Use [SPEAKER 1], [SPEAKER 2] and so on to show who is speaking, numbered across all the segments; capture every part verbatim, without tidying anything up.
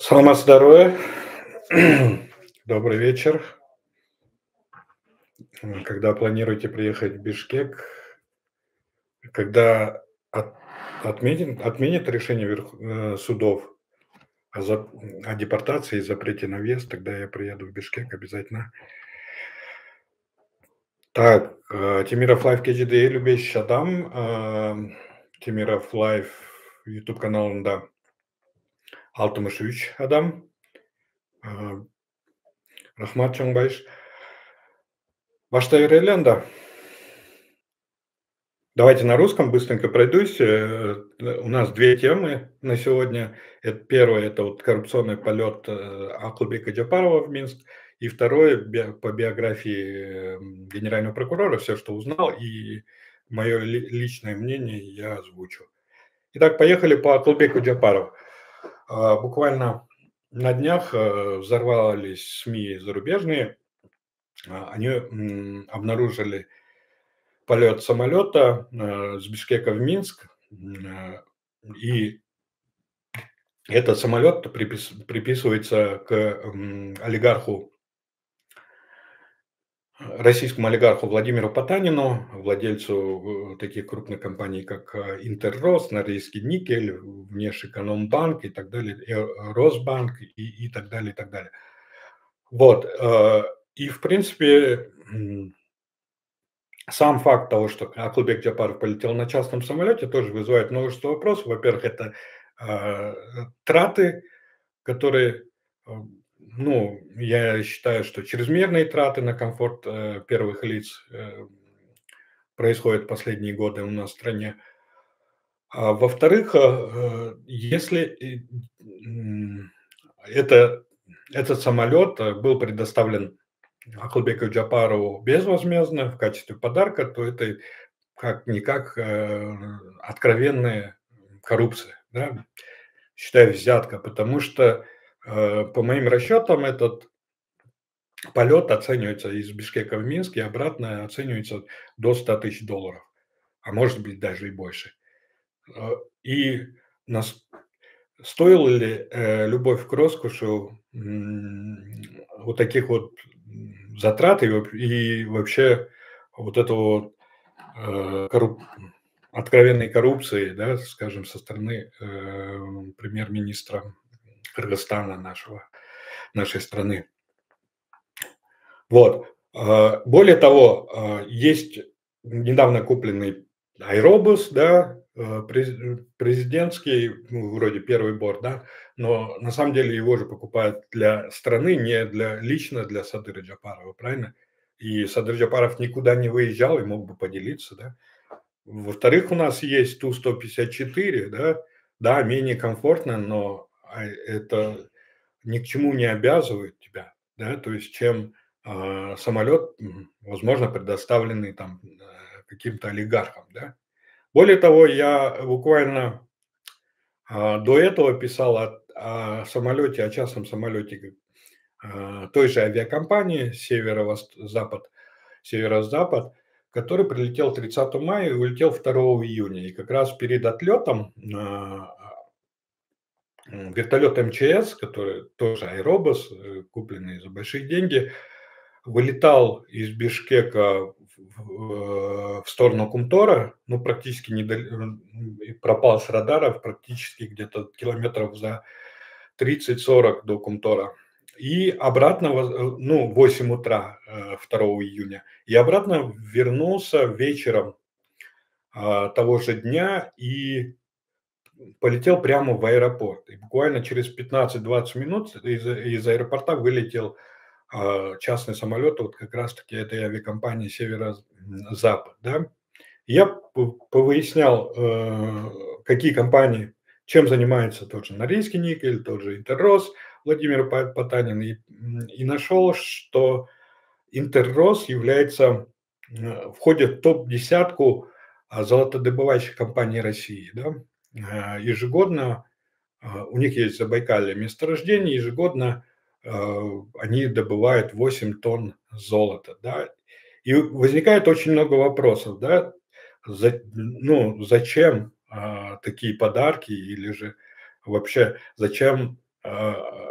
[SPEAKER 1] Саламат, здоровья. Добрый вечер. М, Когда планируете приехать в Бишкек, когда от- отменит, отменят решение верх- э, судов о, за- о депортации и запрете на въезд, тогда я приеду в Бишкек обязательно. Так, э, Тимиров Лайв кей джи ди, любезный адам. э, Тимиров Лайв YouTube каналында алтымыш үч адам. Э, Рахмат чоңбайыш. Баштай берели анда. Давайте на русском быстренько пройдусь. Э, У нас две темы на сегодня. Это первое, это вот коррупционный полет э, Акылбека Джапарова в Минск. И второе, би- по биографии э, генерального прокурора, все, что узнал, и мое ли- личное мнение я озвучу. Итак, поехали по Акылбеку Джапарову. А, Буквально на днях э, взорвались СМИ зарубежные. А, Они м, обнаружили полет самолета э, с Бишкека в Минск. М, э, И этот самолет припис- приписывается к м, олигарху, российскому олигарху Владимиру Потанину, владельцу э, таких крупных компаний, как э, Интеррос, Норильский никель, Внешэкономбанк и так далее, и э, Росбанк и, и так далее, и так далее. Вот. э, И, в принципе, м, сам факт того, что Акылбек Джапаров полетел на частном самолете, тоже вызывает множество вопросов. Во-первых, это э, траты, которые, э, ну, я считаю, что чрезмерные траты на комфорт э, первых лиц э, происходят последние годы у нас в стране. А во-вторых, э, э, если и, м, это, этот самолет э, был предоставлен Акылбеку Джапарову безвозмездно в качестве подарка, то это как-никак э, откровенная коррупция, да, считаю, взятка, потому что, э, по моим расчетам, этот полет оценивается из Бишкека в Минск и обратно оценивается до ста тысяч долларов, а может быть даже и больше. Э, И нас, стоила ли э, любовь к роскоши м, вот таких вот м, затрат и, воп- и вообще вот этого вот, э, корруп- откровенной коррупции, да, скажем, со стороны э, премьер-министра Кыргызстана нашего, нашей страны. Вот. А, Более того, а, есть недавно купленный аэробус, да, э, през- президентский, ну, вроде первый борт, да, но на самом деле его же покупают для страны, не для лично для Садыра Джапарова, правильно? И Садыр Джапаров никуда не выезжал и мог бы поделиться, да. Во-вторых, у нас есть Ту сто пятьдесят четыре, да, да, менее комфортно, но а, это ни к чему не обязывает тебя, да, то есть чем а, самолет, м, возможно, предоставленный там э, каким-то олигархам, да. Более того, я буквально а, до этого писал о, о самолете, о частном самолете а, той же авиакомпании Северо-Запад, Северо-Запад, который прилетел тридцатого мая и улетел второго июня. И как раз перед отлетом а, м, вертолет эм че эс, который тоже аэробус, э, купленный за большие деньги, вылетал из Бишкека в, в- в сторону Кумтора, ну, практически не дол- и пропал с радаров, практически где-то километров за тридцать-сорок до Кумтора. И обратно, воз- э, ну, в восемь утра э, второго июня. И обратно вернулся вечером а, того же дня и полетел прямо в аэропорт. И буквально через пятнадцать-двадцать минут из, из аэропорта вылетел а, частный самолет вот как раз-таки этой авиакомпании «Северо-Запад». Да? Я п- повыяснял, э, какие компании, чем занимается тот же Норильский никель, тот же Интеррос, Владимир Па- Потанин, и, м, и нашел, что Интеррос является, э, входит в топ-десятку а, золотодобывающих компаний России. Да? Э, Ежегодно а, у них есть в Забайкалье месторождение, ежегодно э, они добывают восемь тонн золота. Да? И возникает очень много вопросов, да, за- ну, зачем а, такие подарки или же вообще зачем а,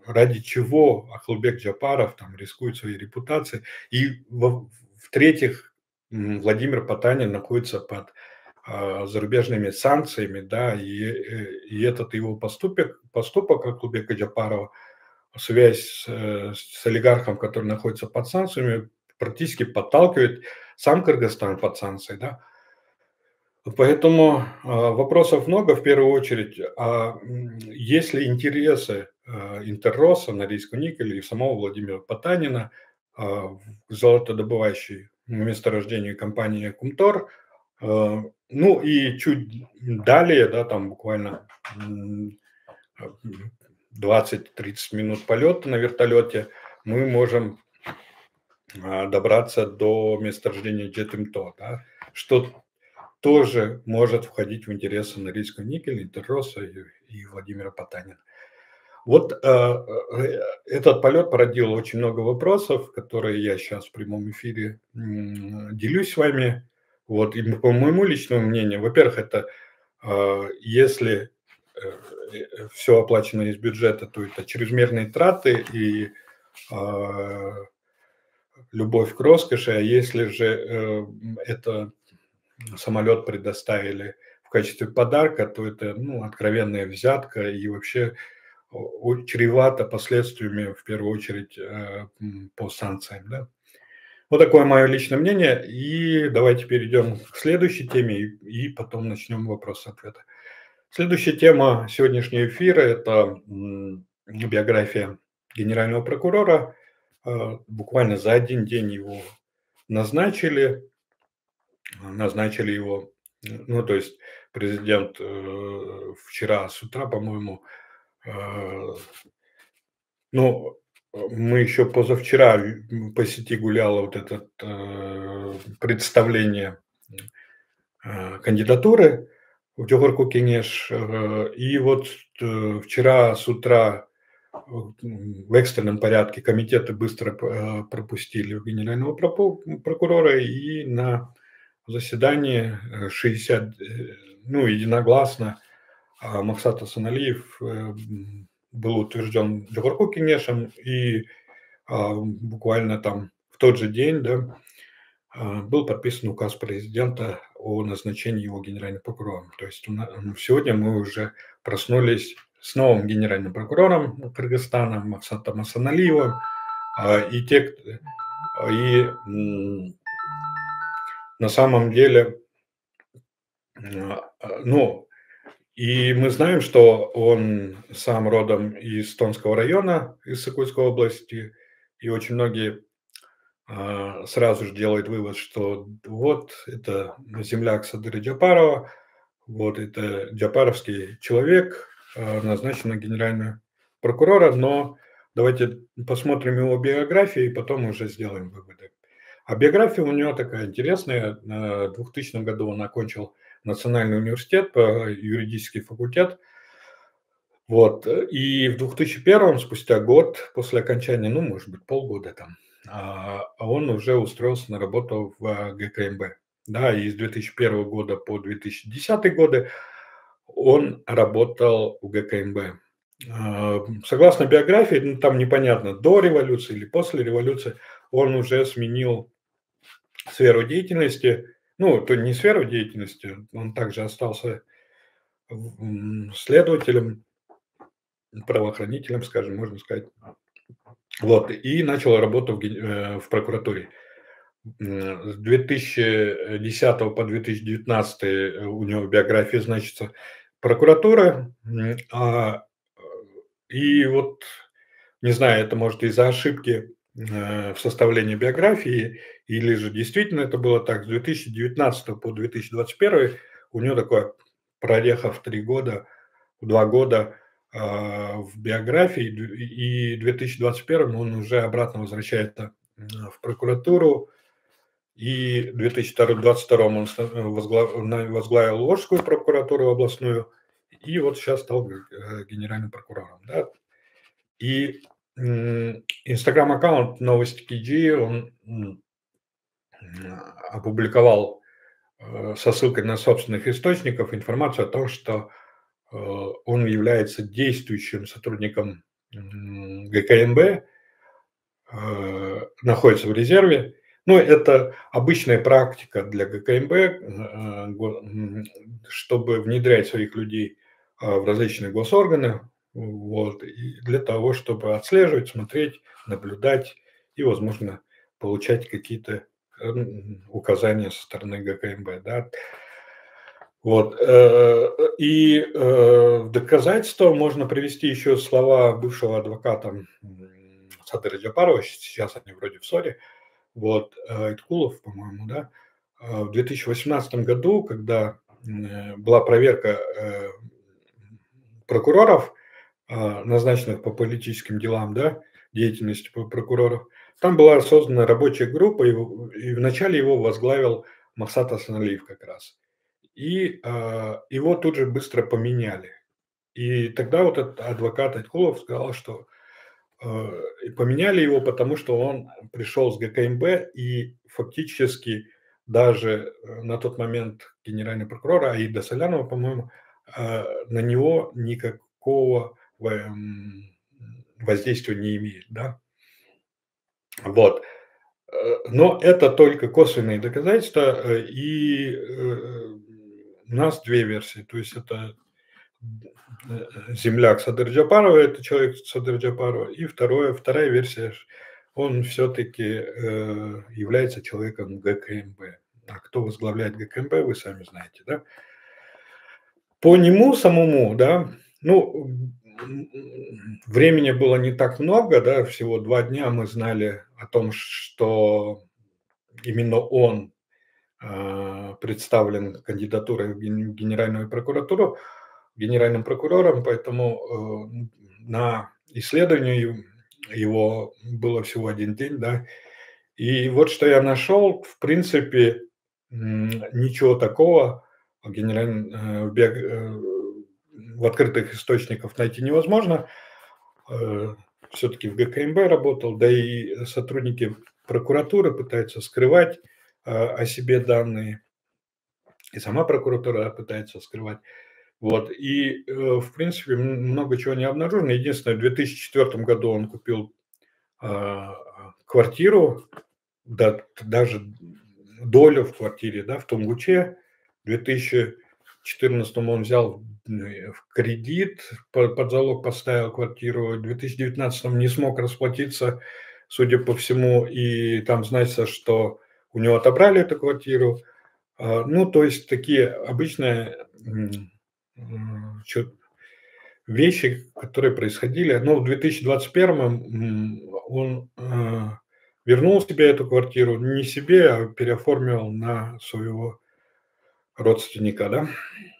[SPEAKER 1] ради чего Ахлбек Джапаров там рискует своей репутацией. И в- в-третьих, м, Владимир Потанин находится под а, зарубежными санкциями, да, и, э, и этот его поступок, поступок Ахлбека Джапарова, связь с, э, с олигархом, который находится под санкциями, практически подталкивает сам Кыргызстан под санкции, да. Поэтому а, вопросов много, в первую очередь, а м, есть ли интересы а, Интерроса, Норильского никеля и самого Владимира Потанина а, в золотодобывающей месторождении компании Кумтор. А, Ну и чуть далее, да, там буквально м, а, двадцать-тридцать минут полета на вертолете, мы можем а, добраться до месторождения Джетымто, да, что тоже может входить в интересы Норильского никеля, Интерроса и, и Владимира Потанина. Вот э, э, этот полет породил очень много вопросов, которые я сейчас в прямом эфире м, делюсь с вами. Вот, и по моему личному мнению, во-первых, это э, если э, все оплачено из бюджета, то это чрезмерные траты и э, любовь к роскоши, а если же э, это самолет предоставили в качестве подарка, то это, ну, откровенная взятка и вообще о- чревато последствиями, в первую очередь, э, м, по санкциям, да. Вот такое мое личное мнение. И давайте перейдем к следующей теме и, и потом начнем вопрос-ответа. Следующая тема сегодняшнего эфира – это м, биография генерального прокурора. Э, Буквально за один день его назначили, назначили его, ну, то есть президент э, вчера с утра, по-моему, э, ну, мы еще позавчера м, по сети гуляло вот это э, представление э, кандидатуры в Джохорку Кенеш, э, и вот э, вчера с утра э, в экстренном порядке комитеты быстро э, пропустили генерального пропо- прокурора, и на заседании э, шестьдесят, э, ну, единогласно а, Максат Асаналиев э, м, был утвержден Джохорку Кенешем, и а, буквально там в тот же день, да, а, был подписан указ президента о назначении его генеральным прокурором. То есть у на- сегодня мы уже проснулись с новым генеральным прокурором Кыргызстана Максатом Асаналиевым, а, и те, к- и м, на самом деле, м, а, ну, и мы знаем, что он сам родом из Тонского района, из Сыкульской области, и очень многие а, сразу же делает вывод, что вот это земляк Садыры Джапарова, вот это джапаровский человек, а, назначен на генерального прокурора, но давайте посмотрим его биографию и потом уже сделаем выводы. А биография у него такая интересная. В двухтысячном году он окончил Национальный университет, по- юридический факультет. Вот. И в две тысячи первом, спустя год после окончания, ну, может быть, полгода там, а, он уже устроился на работу в ГКМБ. Да, и с две тысячи первого года по две тысячи десятый годы он работал у ГКМБ. А, Согласно биографии, ну, там непонятно, до революции или после революции, он уже сменил сферу деятельности. Ну, то не сферу деятельности, он также остался м, следователем, правоохранителем, скажем, можно сказать. Вот, и начал работу в, ген- э, в прокуратуре. М, С две тысячи десятого по две тысячи девятнадцатый э, у него биография значится прокуратура. М, а, э, И вот, не знаю, это может из-за ошибки э, в составлении биографии, или же действительно это было так. С две тысячи девятнадцатого по две тысячи двадцать первый у него такое прореха в три года, в два года а, в биографии, и в две тысячи двадцать первом он уже обратно возвращается м, в прокуратуру, и в две тысячи двадцать втором он ста- возгла- на- возглавил Волжскую прокуратуру областную, и вот сейчас стал э, генеральным прокурором. Да. И м, инстаграм-аккаунт Новости Киджи, он м, опубликовал э, со ссылкой на собственных источников информацию о том, что э, он является действующим сотрудником ГКНБ э, находится в резерве. Ну, это обычная практика для ГКНБ, э, го- м, чтобы внедрять своих людей а, в различные госорганы, вот, и для того, чтобы отслеживать, смотреть, наблюдать и, возможно, получать какие-то м, указания со стороны ГКНБ, да. Вот, э, и э, в доказательство можно привести еще слова бывшего адвоката м, Садыра Джапарова, сейчас они вроде в ссоре, вот, э, Айткулов, по-моему, да. А, В две тысячи восемнадцатом году, когда э, была проверка э, прокуроров, а, назначенных по политическим делам, да, деятельности по- прокуроров, там была создана рабочая группа, и, в- и вначале его возглавил Максат Асаналиев как раз. И а, его тут же быстро поменяли. И тогда вот этот адвокат Айткулов сказал, что э, и поменяли его, потому что он пришел с ГКМБ, и фактически даже э, на тот момент генеральный прокурор Аида Солянова, по-моему, э, на него никакого во- м, воздействия не имеет, да. Вот. Э, Но это только косвенные доказательства, э, и э, у нас две версии. То есть это э, земляк Садыр Джапарова, это человек Садыр Джапарова, и второе, вторая версия, ш- он все-таки э, является человеком ГКМБ. А кто возглавляет ГКМБ, вы сами знаете, да? По нему самому, да, ну, м, времени было не так много, да, всего два дня мы знали о том, что именно он а, представлен кандидатурой в ген- Генеральную прокуратуру, генеральным прокурором, поэтому э, на исследование его было всего один день, да. И вот что я нашел, в принципе, м, ничего такого генераль- э, в, биог- э, в открытых источниках найти невозможно. Все-таки в ГКМБ работал, да и сотрудники прокуратуры пытаются скрывать э, о себе данные, и сама прокуратура пытается скрывать. Вот, и, э, в принципе, м много чего не обнаружено. Единственное, в две тысячи четвёртом году он купил, а, квартиру, да, даже долю в квартире, да, в Тунгуче. В две тысячи четырнадцатом он взял, э, в кредит, по под залог поставил квартиру. В две тысячи девятнадцатом не смог расплатиться, судя по всему, и там значится, что у него отобрали эту квартиру. А, ну, то есть такие обычные, м, м, чё вещи, которые происходили. Но в две тысячи двадцать первом, м, он, а, вернул себе эту квартиру, не себе, а переоформил на своего родственника, да.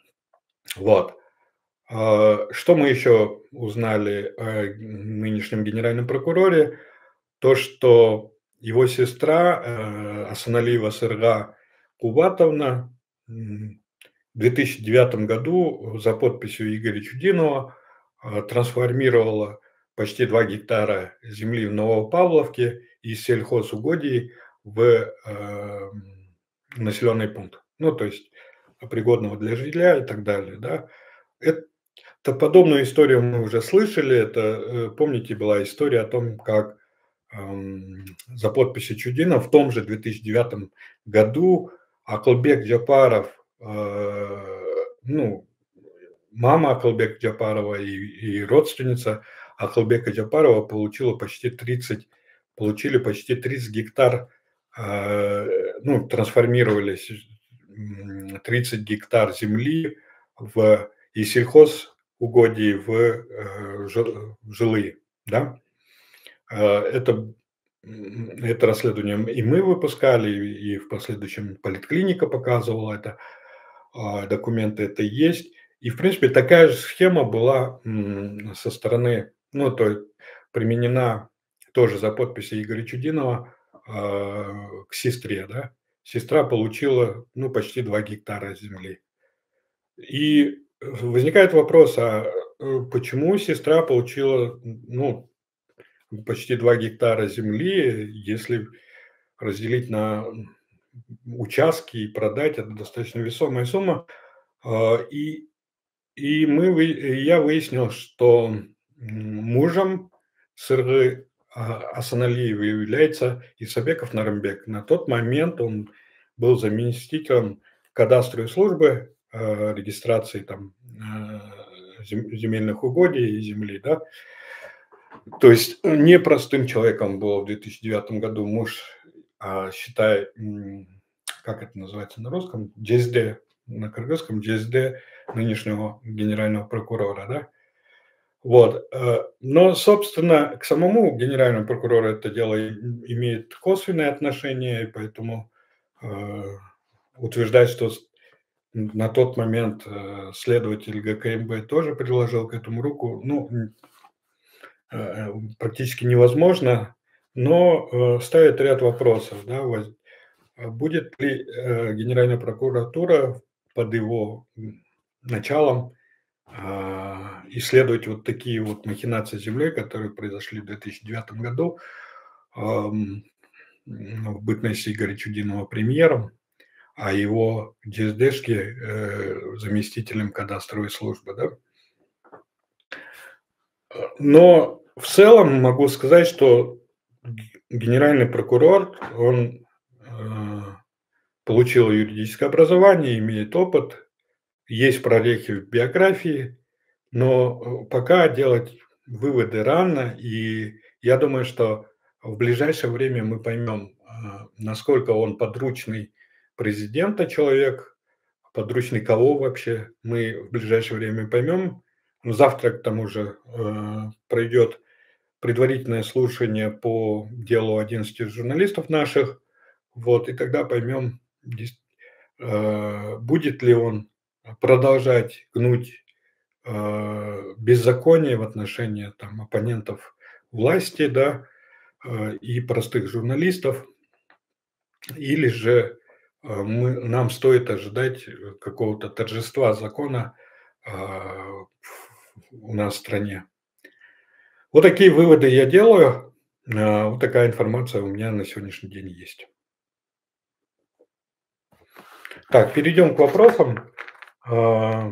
[SPEAKER 1] Вот. А, что мы еще узнали о нынешнем генеральном прокуроре? То, что его сестра, э, Асаналиева Сырга Кубатовна, м, в две тысячи девятом году за подписью Игоря Чудинова а, трансформировала почти два гектара земли в Новопавловке из сельхозугодий в э, населенный пункт. Ну, то есть пригодного для жилья и так далее. Да. Это подобную историю мы уже слышали. Это, э, помните, была история о том, как ам, за подписью Чудина в том же две тысячи девятом году Акылбек Джапаров, э, ну, мама Акылбека Джапарова и, и родственница Акылбека Джапарова получила почти тридцать, получили почти тридцать гектар, э, ну, трансформировались м, тридцать гектар земли в и сельхозугодий в э, жи- в жилые, да. А, Это, м, это расследование и мы выпускали, и и в последующем поликлиника показывала это, а, документы это есть. И, в принципе, такая же схема была м, со стороны, ну, то есть применена тоже за подписью Игоря Чудинова а, к сестре, да. Сестра получила, ну, почти два гектара земли. И возникает вопрос, а э, почему сестра получила, ну, почти два гектара земли, если разделить на участки и продать, это достаточно весомая сумма. А, И, и мы, вы- и я выяснил, что м, мужем Сыргы а, Асаналиев является Исабеков Нарымбек. На тот момент он был заместителем кадастровой службы, э, регистрации там э, зем- земельных угодий и земли, да. То есть непростым человеком был в две тысячи девятом году муж, а, считай, м, как это называется на русском, ДСД, на кыргызском ДСД нынешнего генерального прокурора, да. Вот, э, но, собственно, к самому генеральному прокурору это дело и- имеет косвенное отношение, и поэтому э, утверждать, что с- на тот момент э, следователь ГКМБ тоже приложил к этому руку, ну, н- э, практически невозможно, но э, ставит ряд вопросов, да, воз- а будет ли э, Генеральная прокуратура под его м, началом а, исследовать вот такие вот махинации с землей, которые произошли в две тысячи девятом году, ам, м, в бытности Игоря Чудинова премьером, а его ДСДшки э, заместителем кадастровой службы. Да? Но в целом могу сказать, что г- генеральный прокурор, он э, получил юридическое образование, имеет опыт, есть прорехи в биографии, но э, пока делать выводы рано, и я думаю, что в ближайшее время мы поймем, а, насколько он подручный президента человек, подручный кого вообще, мы в ближайшее время поймем. Ну, завтра, к тому же, э, пройдет предварительное слушание по делу одиннадцати журналистов наших, вот, и тогда поймем, дес- э, будет ли он продолжать гнуть э, беззаконие в отношении там оппонентов власти, да, э, и простых журналистов, или же э, мы, нам стоит ожидать э, какого-то торжества закона а, у нас в стране. Вот такие выводы я делаю. А, Вот такая информация у меня на сегодняшний день есть. Так, перейдем к вопросам. А,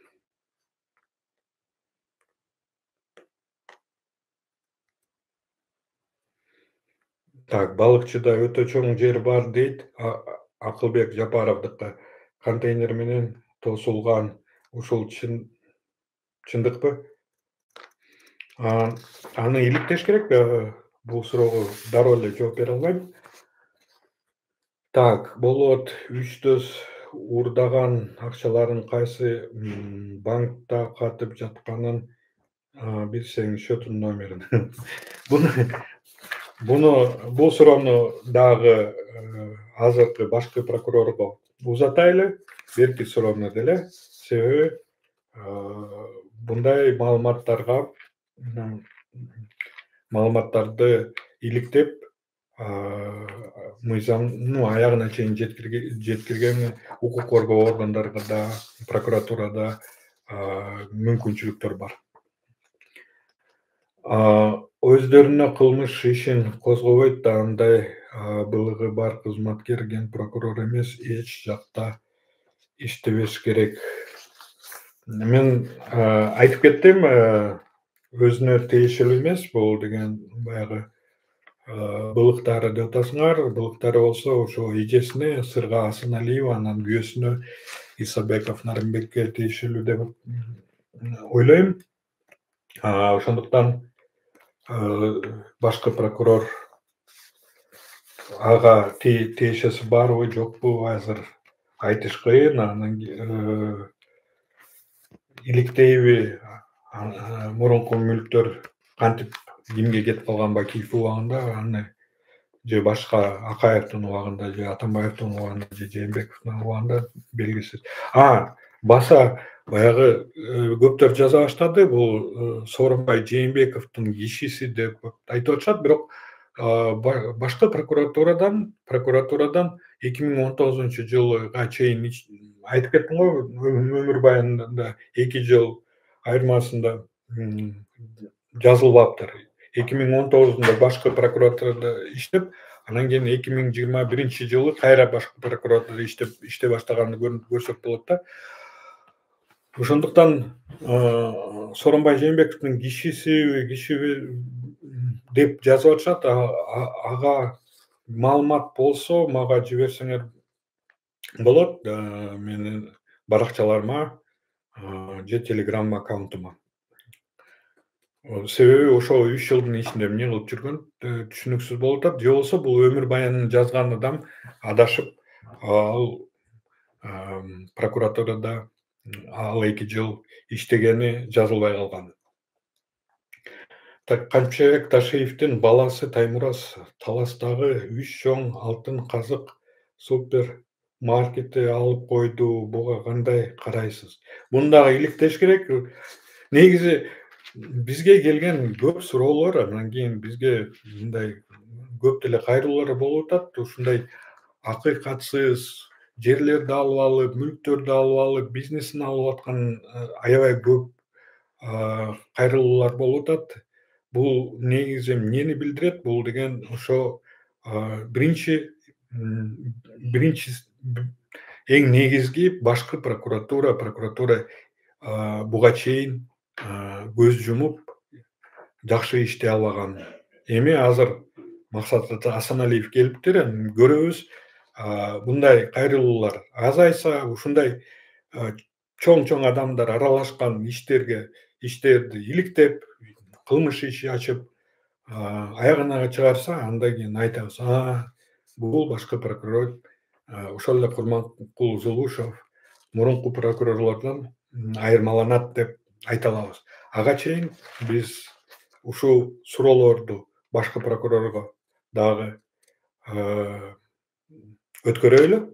[SPEAKER 1] Так, балыкчыда өтө чоң жер бар дейт. А- А- Акылбек Жапаровдука контейнер менен тосулган. Ушул чын чындыкпы? А, Аны иликтеш керекпи? Э, Бул суроого дароо эле жооп бере албайм. Так, болот үч дөз уурдаган акчаларын кайсы м, банкта катып жатканын а, билсең счётун номерин. Буну буну бул суроону дагы э, азыркы башкы прокурорго узатайлы, берки суроону деле. Себеби э, мындай маалыматтарга м, маалыматтарды иликтеп мыйзам ну аягына чейин жеткирге- жеткирген укук коргоо органдарында, прокуратурада а, мүмкүнчүлүктөр бар. А, Өздөрүнө кылмыш ишин козгобойт да андай а, былыгы бар кызматкер ген прокурор эмес, эч жакта иштебеш керек. Мен а, айтып кеттим, э, өзүнө тиешелүү эмес бул деген баягы былыктары деп атасыңар, былыктары болсо ошо эжесине Сырга Асаналиева, анан күйөөсүнө Исабеков Нарымбекке тиешелүү деп м, ойлойм. А, Ошондуктан э, башкы прокурор ага ти- тиешеси барбы жокпу азыр айтыш кыйын. Анан э, иликтейби а, мурунку мүлктөр кантип кимге кетип калган Бакиев убагында, аны же башка Акаевдин убагында, же Атамбаевдин убагында, же Жээнбековдун убагында белгисиз. А, баса баягы э, көптөр жаза баштады, бул э, Сооронбай Жээнбековдун кишиси деп айтып атышат, бирок а, ба- башкы прокуратурадан прокуратурадан эки миң он тогузунчу жылга чейин ич- айтып кеттим го, Ө- өмүр баянында эки жыл айырмасында м, жазылбаптыр. эки миң он тогузунда башкы прокуратурада иштеп, анан кийин эки миң жыйырма биринчи жылы кайра башкы прокуратурада иштеп иштей баштаганын көр- көрсөк болот да. Ошондуктан э, Сооронбай Жээнбековдун кишиси киши деп жазып атышат. Ага маалымат болсо мага жиберсеңер болот. Менин баракчаларыма же Telegram аккаунтума. Себеби ошол үч жылдын ичинде эмне кылып жүргөн түшүнүксүз болуп атат. Же болбосо бул өмүр баянын жазган адам адашып, ал прокуратурада ал эки жыл иштегени жазылбай калган. Камчыбек Ташиевдин баласы Таймураз Таластагы үч чоң алтын казык супер маркетти алып койду. Буга кандай карайсыз? Буну дагы иликтеш керек. Негизи бизге келген көп суроолор, анан кийин бизге мындай көп деле кайрылуулар болуп атат. Ушундай акыйкатсыз жерлерди алып алып, мүлктөрдү алып алып, бизнесин алып аткан аябай көп кайрылуулар болуп атат. Бул негизи эмнени билдирет? Бул деген ошо биринчи биринчи эң негизги башкы прокуратура, прокуратура буга чейин көз жумуп жакшы иштей албаган. Эми азыр Максат Асаналиев келиптир, көрөбүз. Мындай кайрылуулар азайса, ушундай чоң-чоң адамдар аралашкан иштерге иштерди иликтеп, кылмыш иши ачып, аягына чыгарса, андан кийин айтабыз: бул башкы прокурор, ошол эле Курманкул Зулушев мурунку прокурорлордон айырмаланат деп айта алабыз. Ага чейин биз ушул суроолорду башкы прокурорго дагы өткөрөлү.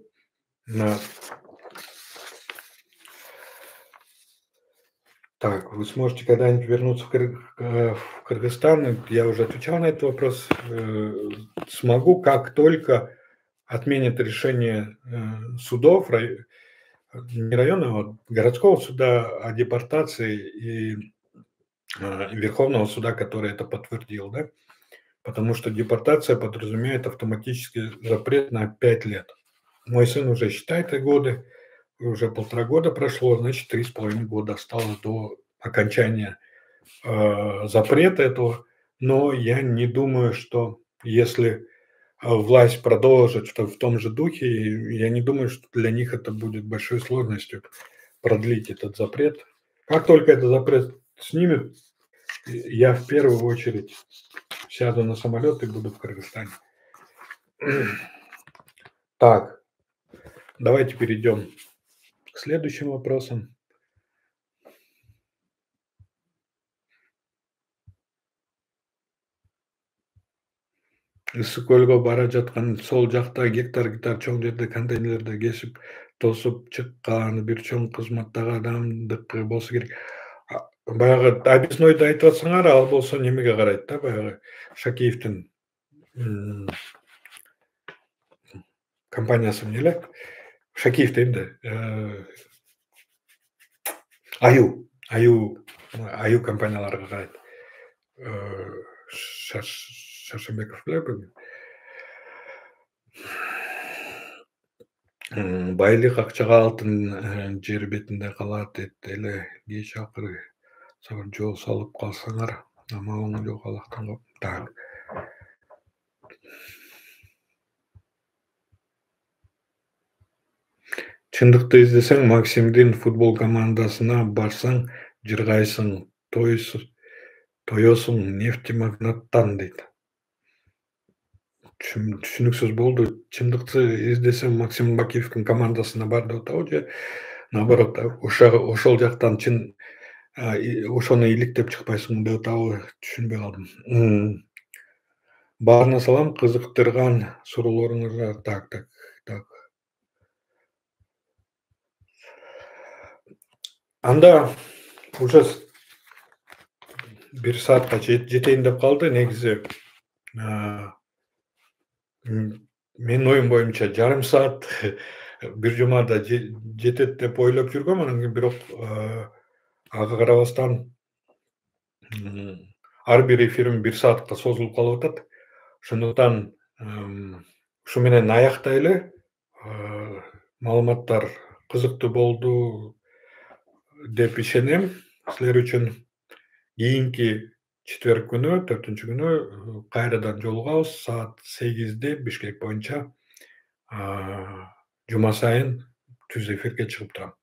[SPEAKER 1] Так, вы сможете когда-нибудь вернуться в Кыргызстан? Я уже отвечал на этот вопрос. Смогу, как только отменят решение судов, не районного, городского суда о депортации и Верховного суда, который это подтвердил, да? Потому что депортация подразумевает автоматический запрет на пять лет. Мой сын уже считает годы, уже полтора года прошло, значит, три с половиной года осталось до окончания э, запрета этого. Но я не думаю, что если власть продолжит в, в том же духе, я не думаю, что для них это будет большой сложностью продлить этот запрет. Как только этот запрет снимет, я в первую очередь сяду на самолет и буду в Кыргызстане. Так, давайте перейдем к следующим вопросам. Ысык көлгө бара жаткан сол жакта гектар гектар чоң жерде контейнерлерди кесип тосуп чыккан бир чоң кызматтагы адамдыкы болсо керек. Баягы объяснойду айтып атсаңар, ал болсо немеге карайт да, баягы Шакиевдин компаниясы эмне эле? Шакиев дейм да. Аю, аю, аю компанияларга карайт. Шаршембеков билеби? Байлык акчага алтын жер бетинде калат эле, кеч акыры жол салып калсаңар, амалың жок Аллахтан коп. Так. Чындыкты издесең, Максимдин футбол командасына барсаң, жыргайсың, тоесуң нефтемагнаттан дейт. Түшүнүксүз болду. Чындыкты издесең, Максим Бакиевдин командасына бар деп атабы же наоборот, ошол жактан чын ошону иликтеп чыкпайсың деп атабы, түшүнбөй калдым. Баарына салам, кызыктырган суроолоруңузга. Так, так, так. Анда уже бир саатка жетейин деп калды. Негизи менин оюм боюнча жарым саат бир жумада жетет деп ойлоп жүргөм, анан кийин бирок ага карабастан ар бир эфирим бир саатка созулуп калып атат. Ошондуктан ушу менен аяктайлы. Маалыматтар кызыктуу болду деп ишенем. Силер үчүн кийинки четверг күнү, төртүнчү күнү кайрадан жолугабыз саат сегизде Бишкек боюнча жума сайын түз эфирге чыгып турам.